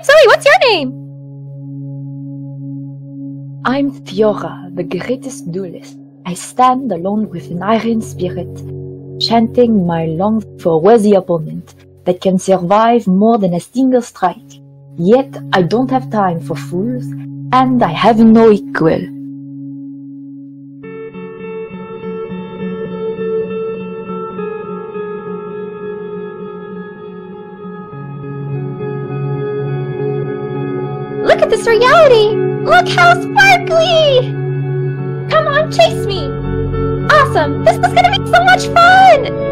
I'm Zoe, what's your name? I'm Thiora, the greatest duelist. I stand alone with an iron spirit, chanting my long for a worthy opponent that can survive more than a single strike. Yet I don't have time for fools, and I have no equal. Look at this reality! Look how sparkly! Come on, chase me! Awesome! This is gonna be so much fun!